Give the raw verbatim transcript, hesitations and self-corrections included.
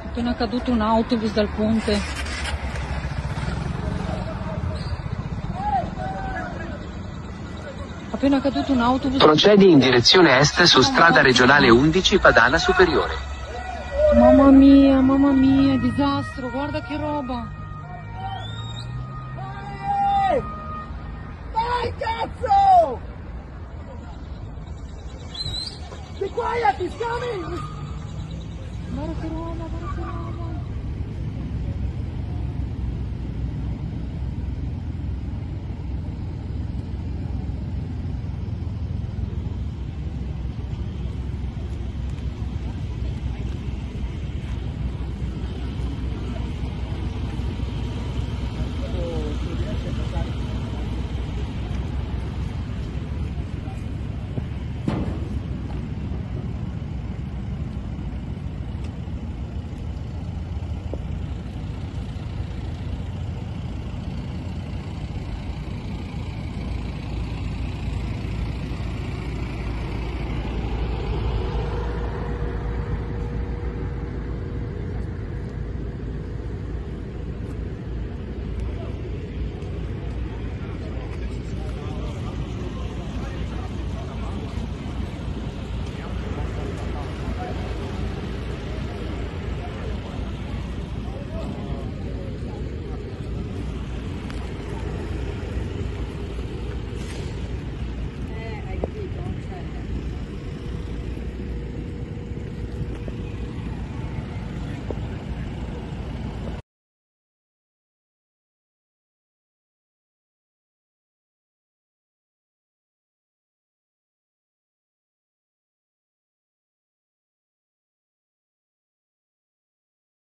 Appena caduto un autobus dal ponte. Appena caduto un autobus. Procedi in direzione est su strada regionale undici Padana Superiore. Mamma mia, mamma mia, disastro, guarda che roba. Dai cazzo! Be quiet, he's coming! Guarda che roba, guarda che roba.